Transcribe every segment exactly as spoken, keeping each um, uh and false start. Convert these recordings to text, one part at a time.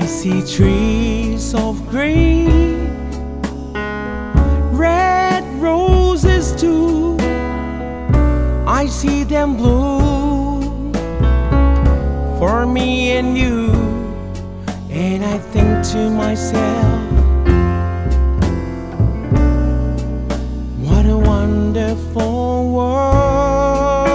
see trees of green, red roses too. I see them bloom for me and you, and I think to myself, what a wonderful world.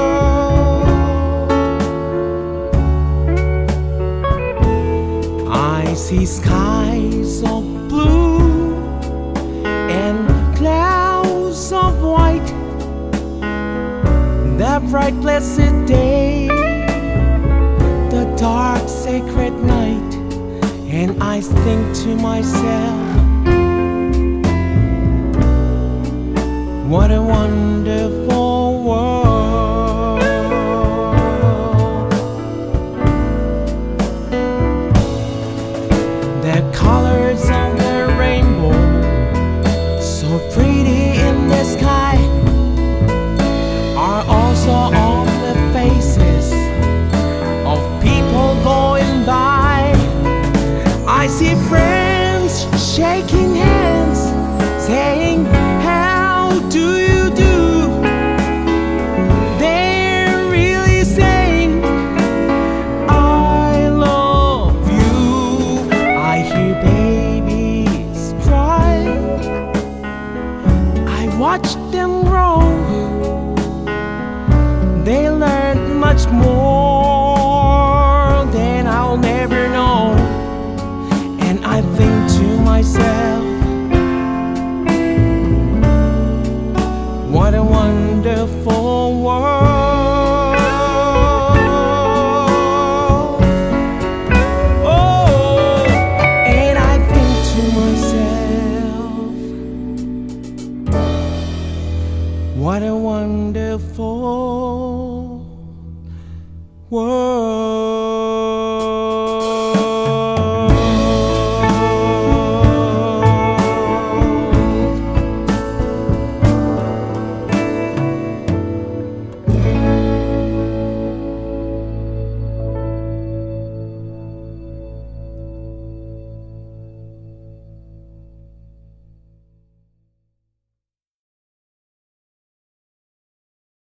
I see skies of blue and clouds of white, the bright blessed day, the dark sacred night, and I think to myself, what a wonderful world. The colors of the rainbow, so pretty in the sky, are also on the faces of people going by. I see friends shaking hands, saying, how do you do? They're really saying, I love you. I hear babies cry, I watch them grow. They learn much more than I'll never know. And I think to myself, what a wonderful world. Oh, and I think to myself, what a wonderful world.